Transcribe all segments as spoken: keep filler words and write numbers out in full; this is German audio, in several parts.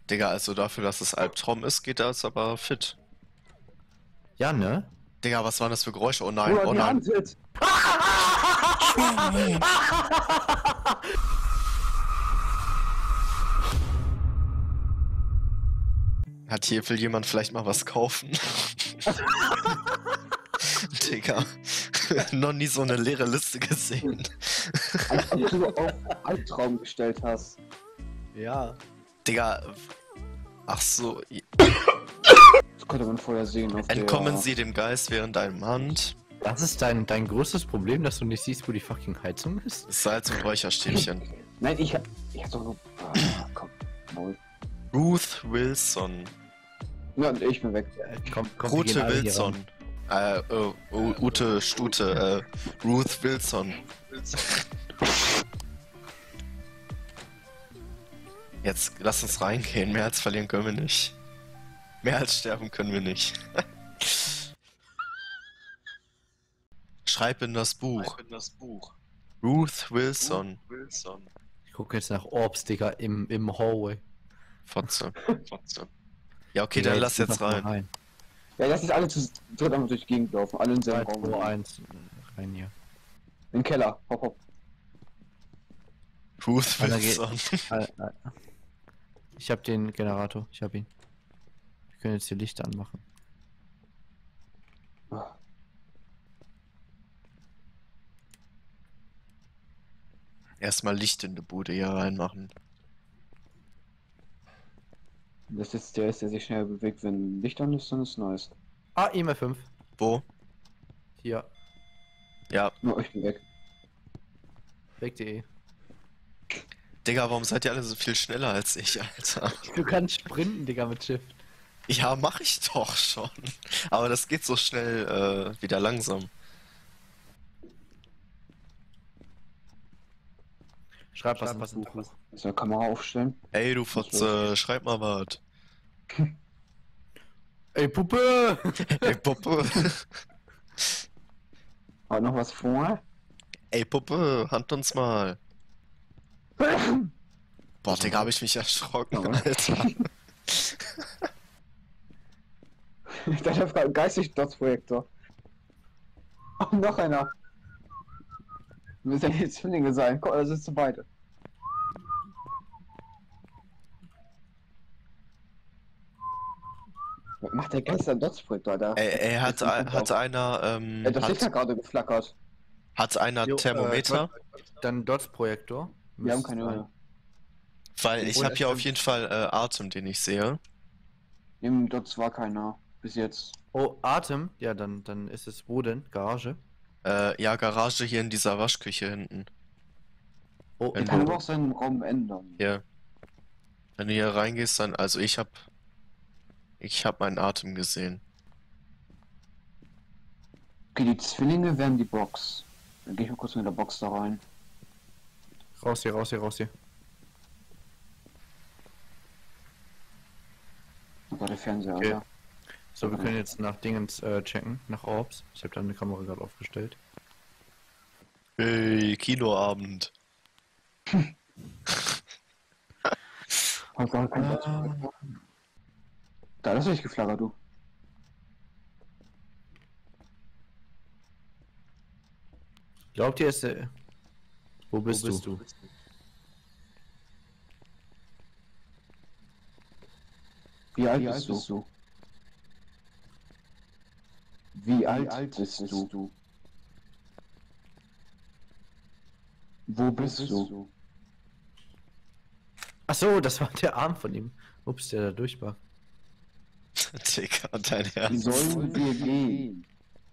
Digga, also dafür, dass es Albtraum ist, geht das aber fit. Ja, ne? Digga, was waren das für Geräusche? Oh nein, Bruder, oh die nein. Hand jetzt. Hat hier, will jemand vielleicht mal was kaufen? Digga, noch nie so eine leere Liste gesehen. Als ob du auf Albtraum gestellt hast. Ja. Digga, ach so, Das konnte man vorher sehen auf entkommen der... Sie dem Geist während deinem Hand. Das ist dein, dein größtes Problem, dass du nicht siehst, wo die fucking Heizung ist? Salz und Räucherstäbchen. Nein, ich hab... Ich hab doch nur... Ah, komm, Maul. Ruth Wilson. Ja, und ich bin weg. Äh, komm, komm, wir gehen Rute alle hier Wilson. ran. Äh, oh, oh, Ute Stute, äh, Ruth Wilson. Jetzt lass uns reingehen, mehr als verlieren können wir nicht. Mehr als sterben können wir nicht. Schreib in das Buch. Ruth Wilson. Ich gucke jetzt nach Orbs, Digga, im, im Hallway. Fotze. Ja, okay, Digga, dann lass geh jetzt doch mal rein. Ja, lass uns alle zu dritt einmal durch die Gegend laufen. Alle in drei, selben zwei, Raum. eins, rein hier. In den Keller. Hopp, hopp. Ruth Einer geht- Wilson. Äh, äh. Ich hab den Generator, ich hab ihn. Wir können jetzt die Lichter anmachen. Ah. Erstmal Licht in die Bude hier reinmachen. Das ist der, ist, der sich schnell bewegt. Wenn Licht an ist, dann ist nice. Ah, E M F fünf. Wo? Hier, Ja. Nur ich bin weg. weg.de. Digga, warum seid ihr alle so viel schneller als ich, Alter? Du kannst sprinten, Digga, mit Shift. Ja, mach ich doch schon. Aber das geht so schnell äh, wieder langsam. Schreib was, was im Buch. Soll eine Kamera aufstellen? Ey, du Fotze, schreib mal was. Ey, Puppe! Ey, Puppe. Hat noch was vor? Ey, Puppe, hand uns mal. Boah, Digga, hab ich mich erschrocken, Ja. Alter. Ich dachte, das war ein geistig-Dots-Projektor. Oh, noch einer. Müssen ja jetzt Zwillinge sein. Guck, das ist zu beide. Was macht der Geister-Dots-Projektor, Alter? Ey, ey, hat, Das ist ein- hat einer, ähm, Ey, das Licht hat hat, gerade geflackert. hat einer Jo, Thermometer? Äh, dann Dots-Projektor. Wir haben Müsste keine sein. mehr. Weil ich Oder habe hier auf stimmt. jeden Fall äh, Atem, den ich sehe. Im Dots war keiner. Bis jetzt. Oh, Atem? Ja, dann, dann ist es wo denn? Garage? Äh, ja, Garage hier in dieser Waschküche hinten. Oh, Wenn Er kann du- aber auch seinen Raum ändern. Hier. Wenn du hier reingehst, dann, also ich hab, ich hab meinen Atem gesehen. Okay, die Zwillinge wären die Box. Dann geh ich mal kurz mit der Box da rein. raus hier, raus hier, raus hier. Oh Gott, der Fernseher, Okay. Alter. So, wir können jetzt nach Dingens äh, checken, nach Orbs. Ich habe da eine Kamera gerade aufgestellt. Hey, Kinoabend. Oh Gott, kein Dots. Da, das hab ich geflaggert, du. Glaubt ihr, ist der... Wo bist, Wo bist du? du? Wie alt, bist, du? Wie alt, bist, du? Wo bist, du? Ach so, das war der Arm von ihm. Ups, der da durch war. Digga, dein Wie Herz. sollen wir gehen?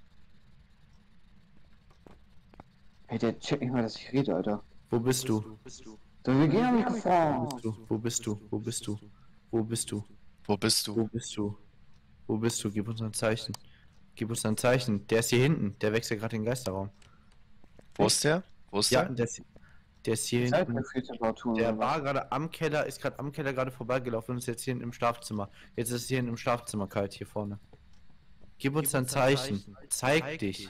Hey, der checkt nicht mal, dass ich rede, Alter. Wo bist du? So, wir gehen, hab ich gefragt. Wo bist du? Wo bist du? Wo bist du? Wo bist Wo du? bist du? Wo bist du? Gib uns ein Zeichen. Gib uns ein Zeichen. Der ist hier hinten. Der wechselt gerade den Geisterraum. Wo ist der? Wo ist Ja, der? der ist, der ist hier Seid hinten. mir viel Temperaturen. Der oder was? war gerade am Keller, ist gerade am Keller gerade vorbeigelaufen und ist jetzt hier hinten im Schlafzimmer. Jetzt ist es hier im Schlafzimmer kalt hier vorne. Gib uns ein Zeichen. Zeig dich.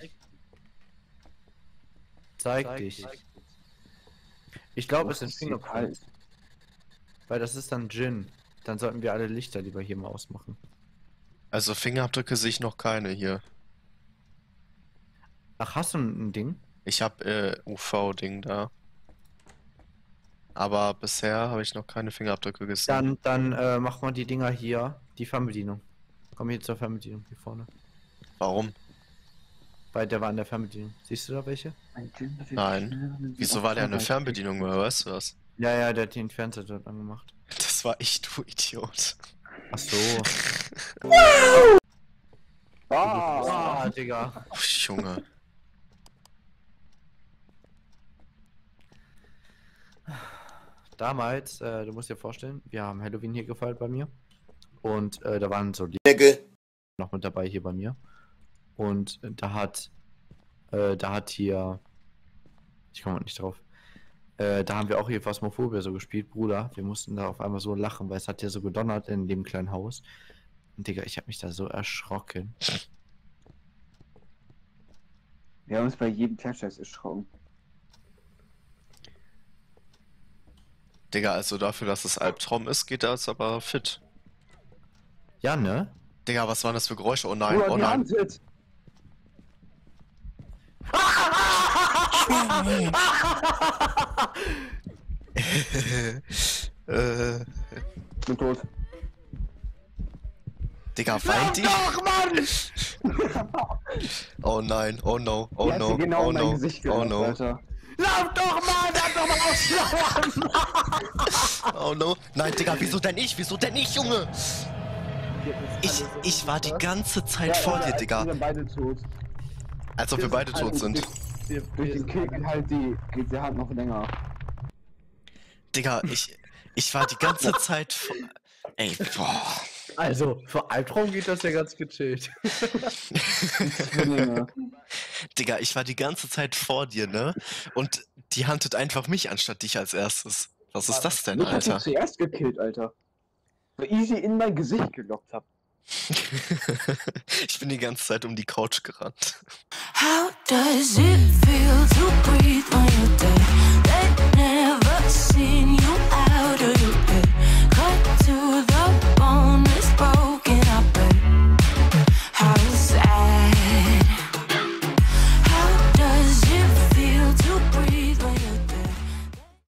Zeig dich. Ich glaube, es Wo sind ist hier Fingerprints. kalt? Weil das ist dann Gin. Dann sollten wir alle Lichter lieber hier mal ausmachen. Also Fingerabdrücke sehe ich noch keine hier. Ach, hast du ein, ein Ding? Ich habe äh, U V-Ding da. Aber bisher habe ich noch keine Fingerabdrücke gesehen. Dann, dann äh, mach mal die Dinger hier, die Fernbedienung. Komm hier zur Fernbedienung hier vorne. Warum? Weil der war an der Fernbedienung. Siehst du da welche? Nein. Wieso war der eine Fernbedienung, oder weißt du was? Ja, ja, der hat den Fernseher dort angemacht. Das war ich, du Idiot. Ach so. Ah, Ah, Digga. Oh, Junge. Damals, äh, du musst dir vorstellen, wir haben Halloween hier gefeiert bei mir. Und äh, da waren so die noch mit dabei hier bei mir. Und äh, da hat, äh, da hat hier, ich komme nicht drauf, äh, da haben wir auch hier Phasmophobia so gespielt, Bruder. Wir mussten da auf einmal so lachen, weil es hat ja so gedonnert in dem kleinen Haus. Und Digga, ich habe mich da so erschrocken. wir haben uns bei jedem Kleinscheiß erschrocken. Digga, also dafür, dass es Albtraum ist, geht das aber fit. Ja, ne? Digga, was waren das für Geräusche? Oh nein, Bruder, oh die nein. Hand sitzt. äh, Bin tot. Digga, weint die? Doch, Mann! Oh nein, oh no, oh Die hat no, sie genau oh in mein no, Gesicht oh gelockt, no, Alter. Lauf doch mal, lauf doch mal aus! oh no. Nein, Digga, wieso denn ich? Wieso denn ich, Junge? Ich, ich war die ganze Zeit vor dir, Digga. Wir sind beide tot. Als ob wir beide tot sind. Durch, durch den Kick halt die, geht die Hand noch länger. Digga, ich, ich war die ganze Zeit vor... Ey, boah. Also, für Albtraum geht das ja ganz gechillt. Zwillinge. Digga, ich war die ganze Zeit vor dir, ne? Und die huntet einfach mich anstatt dich als erstes. Was ist das denn, Ich hab dich Alter? zuerst gekillt, Alter. Weil ich sie in mein Gesicht gelockt hab. Ich bin die ganze Zeit um die Couch gerannt. How does it feel to breathe when you're dead? They've never seen you